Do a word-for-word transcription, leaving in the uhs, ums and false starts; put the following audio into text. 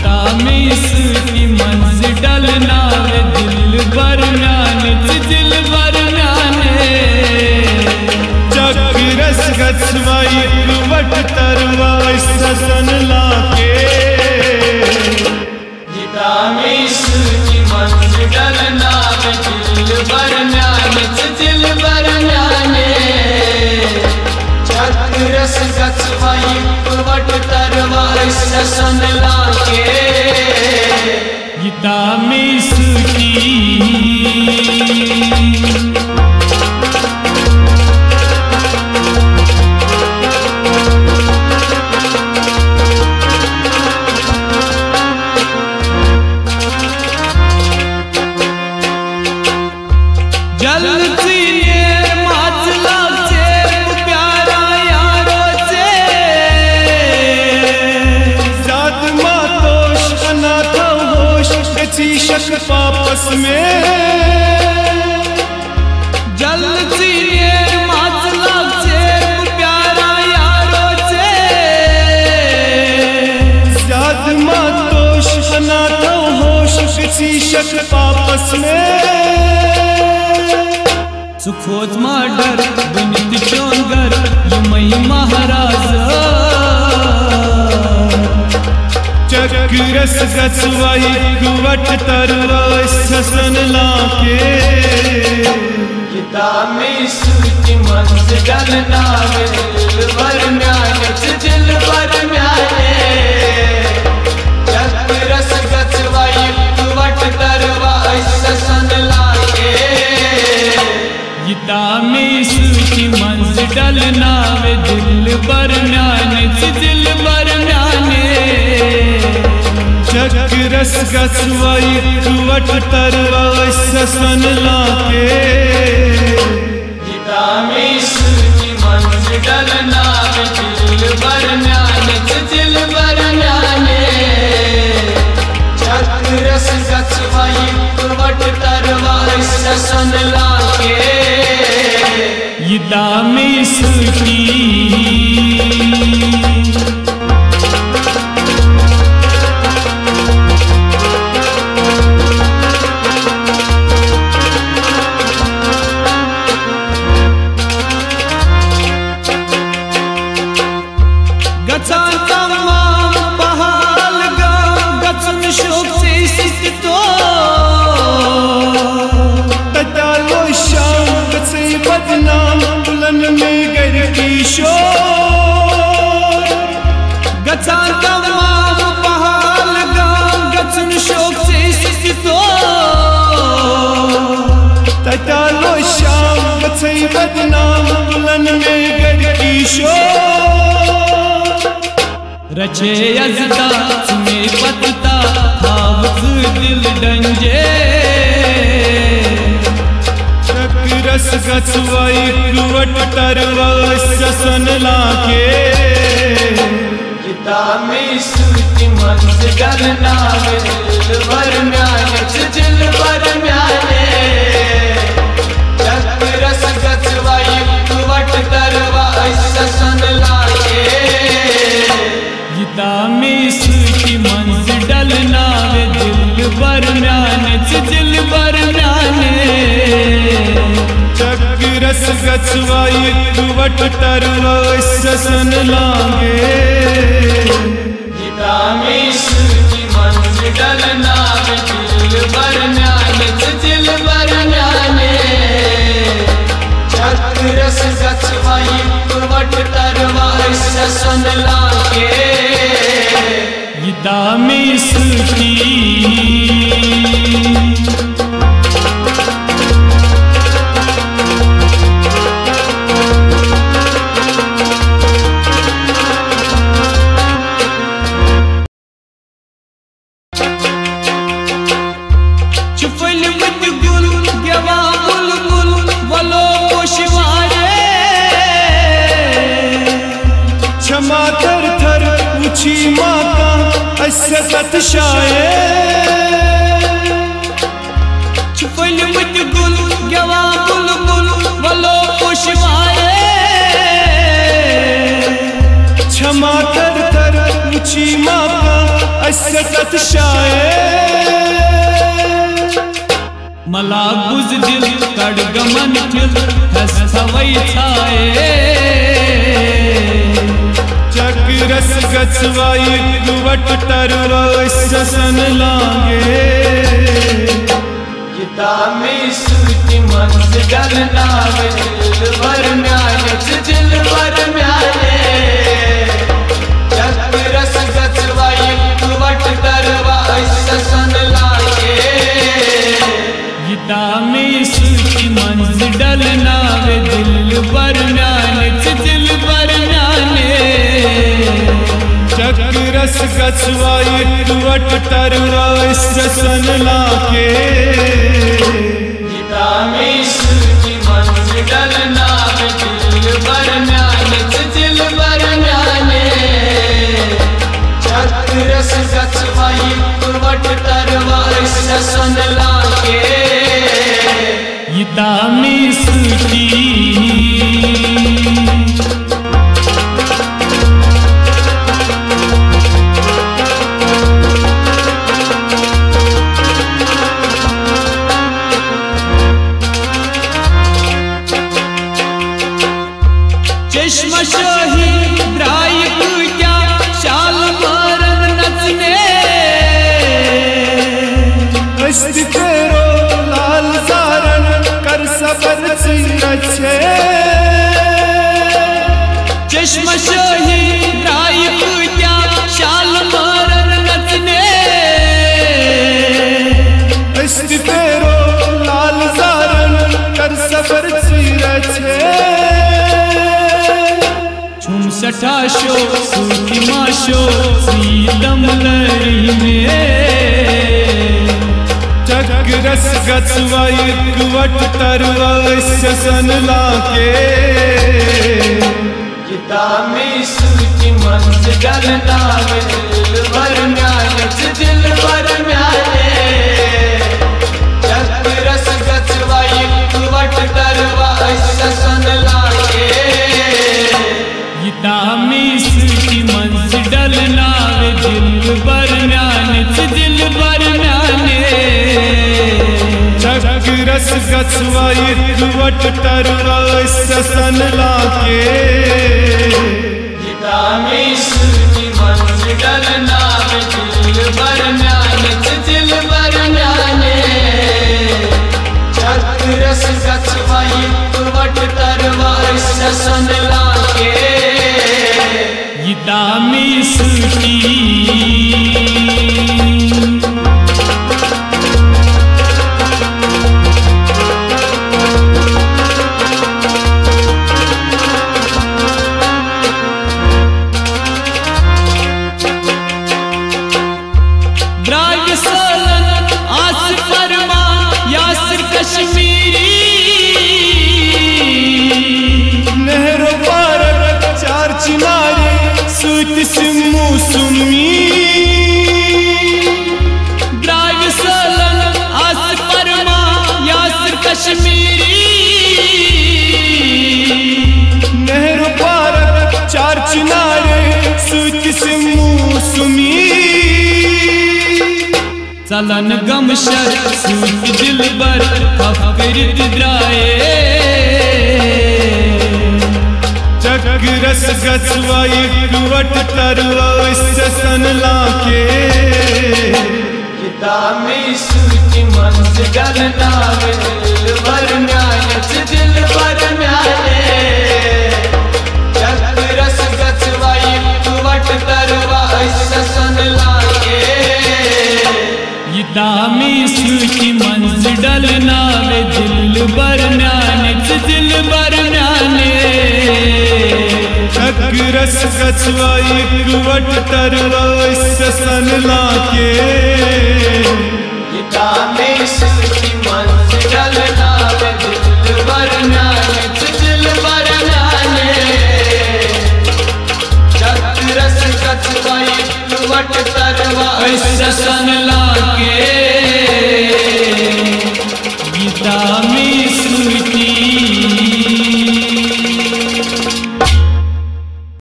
तामीस की मंज डलना वे दिल बर म्याने दिल बर म्याने चक रस गछवाई वट तरवाई ससन लाके तामीस की मंज डलना वे दिल बर म्याने दिल बर म्याने चक रस गछवाई वट तरवाई ससन लाके तामीस की शक पापस में जलती माचला प्यारा यारो से ज्याद मातोष अनाथ होश किसी शक पापस में सुखोत माडर बनित चोंगर युमई महाराज चक रस गछवाई वट तरवाई ससन लाके तामीस की मंज डलना वे दिल बर म्याने दिल बर म्याने चक रस गछवाई वट तरवाई ससन लाके तामीस की मंज डलना वे दिल बर म्याने दिल बर म्याने चक रस गछवाई वट तरवाई ससन लाके तामीस की मंज डलना वे दिल बर म्याने दिल बर म्याने चक रस गछवाई वट तरवाई ससन लाके तामीस की तटालो शाम गछई बदनाम बुलन में गढ़ की शोर रचे यजदा में पतता हावज दिल डंजे चक रस गछवाई वट तरवाई ससन लाके तामीस की मंज डलना वे दिल बर म्याने दिल बर म्याने चक रस गछवाई वट तरवाई ससन लाके तामीस की मंज डलना वे दिल बर म्याने दिल बर म्याने चक रस गछवाई वट तरवाई ससन लागे तामीस की मंज डलना वे दिल बर म्याने दिल बर म्याने चक रस गछवाई वट तरवाई ससन लाके तामीस की क्षमा थर थर ऊंची माता ऐसे सतशाए छुपल मुझ गुल गवा बुल बुल वलो पुष्पाए क्षमा कर तर मुची माका असकत शाये मला बुजदिल कडगमन थिल हस सवई छाये चक्रस गचवाई गुवट तरवा सन लागे में सूची मंस डलना दिल भर म्याने दिल भर म्याने चक्रस गचवाई गुवट तरवा सन लागे गीता में सूची मंस डलना दिल भर म्याने दिल भर म्याने चक्रस गचवाई गुवट तरवा सन लागे डलना दिल भर म्याने दिल भर म्याने चक्रस गचवाई गुवट तरवा सन लागे गीता में सूची चश्मा शाही द्राय पूजा शाल मारन नचने अस्ति तेरो लाल सारण कर सबर रचे चश्मा शाही द्राय पूजा शाल मारन नचने अस्ति तेरो लाल सारण कर सबर रचे सठाशो सूखी माशो सीतम लरी में चक्रस गचवाई गुवट तरवा सन लागे गीता में सूची मंस डलना दिल भर म्याने दिल भर म्याने चक्रस गचवाई गुवट तरवा सन लागे गीता में सूची मंस डलना दिल भर म्याने दिल भर म्याने चक्रस गचवाई गुवट तरवा सन लागे गीता में सूची मंस डलना दिल भर म्याने दिल भर म्याने चक्रस गचवाई गुवट तरवा सन लागे गीता में सूची द्राग सोलन आसिफ फरमान यासिर कश्मीरी नहरों पार चार चिनारे सूत सिमू सुमी द्राग सोलन आसिफ फरमान यासिर कश्मीरी नहरों पार चार चिनारे सूत सिमू सुमी चलन गमशर सूख दिल बर फफरित द्राए चक्रस गचवाई गुवट तरवा सन लागे गीता में सूची मंस डलना दिल भर म्याने दिल भर म्याने चक्रस गचवाई गुवट तरवा सन लागे गीता में सूची मंस डलना दिल भर म्याने दिल भर म्याने चक्रस गचवाई गुवट तरवा सन लागे गीता में सूची मंस डलना दिल भर म्याने दिल भर म्याने चक्रस गचवाई गुवट तरवा सन लागे।